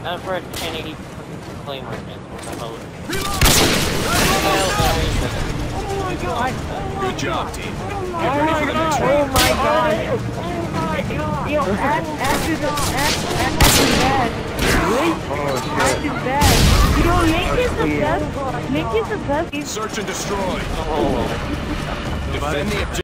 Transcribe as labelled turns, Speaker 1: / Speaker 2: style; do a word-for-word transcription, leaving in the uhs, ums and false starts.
Speaker 1: Not for a ten eighty flame weapon.
Speaker 2: Oh my god!
Speaker 3: Good job, team.
Speaker 2: Oh my god! Oh my god! Yo, add, add to the, add, add to that. Wait, add to that. Yo, Link is the best. Link is the best.
Speaker 3: Search and destroy.
Speaker 1: Oh.
Speaker 3: Defend the objective.